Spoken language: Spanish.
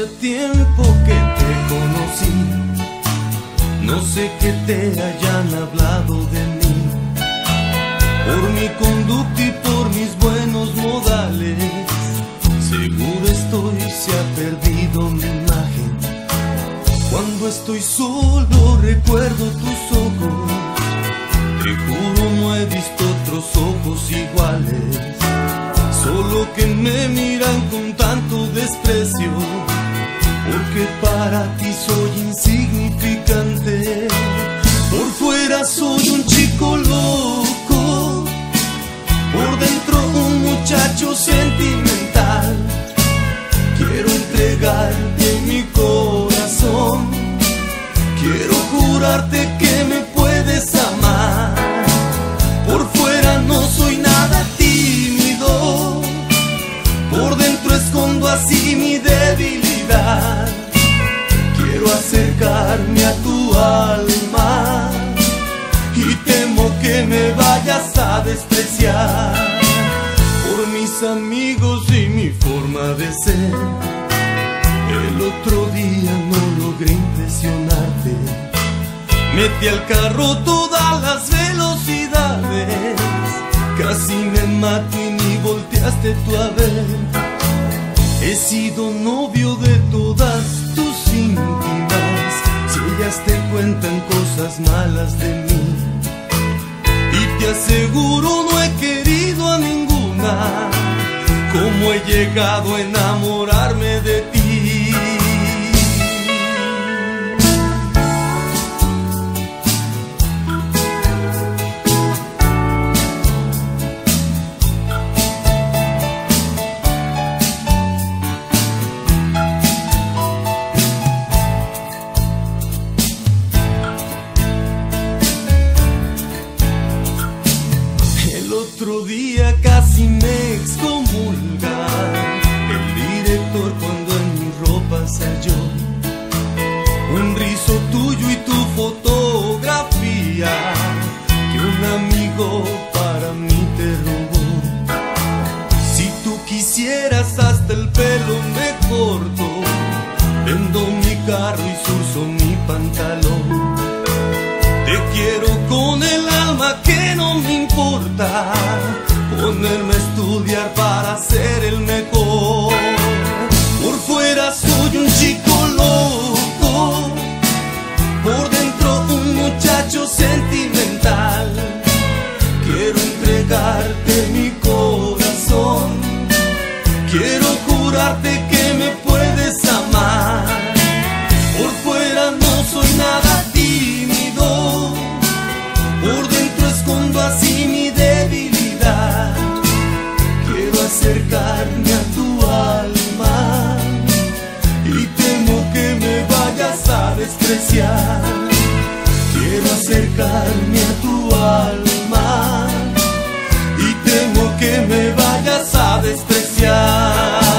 ya tiempo que te conocí, no sé qué te hayan hablado de mí, por mi conducta y por mis buenos modales. Seguro estoy, se ha perdido mi imagen. Cuando estoy solo recuerdo tus ojos. Te juro no he visto otros ojos iguales, solo que me miran con tanto desprecio, porque para ti soy insignificante. Por fuera soy un chico loco, por dentro un muchacho sentimental. Quiero entregarte mi corazón, quiero jurarte que me puedes amar. Por fuera no soy nada tímido, por dentro escondo así mi debilidad. Quiero acercarme a tu alma y temo que me vayas a despreciar. Por mis amigos y mi forma de ser, el otro día no logré impresionarte. Metí al carro todas las velocidades, casi me mato y ni volteaste tú a ver. He sido novio de todas tus íntimas, si ellas te cuentan cosas malas de mí. Y te aseguro no he querido a ninguna, como he llegado a enamorarme de ti. Otro día casi me excomulga el director cuando en mi ropa se halló un rizo tuyo y tu fotografía que un amigo para mí te robó. Si tú quisieras hasta el pelo me corto, vendo mi carro y surzo mi pantalón. Te quiero con el alma que no me importa ponerme a estudiar para ser el mejor. Por fuera soy un chico loco, por dentro un muchacho sentimental. Quiero entregarte mi corazón, quiero jurarte que me puedes amar. Por fuera no soy nada tímido, por dentro escondo así mi debilidad. Quiero acercarme a tu alma y temo que me vayas a despreciar. Quiero acercarme a tu alma y temo que me vayas a despreciar.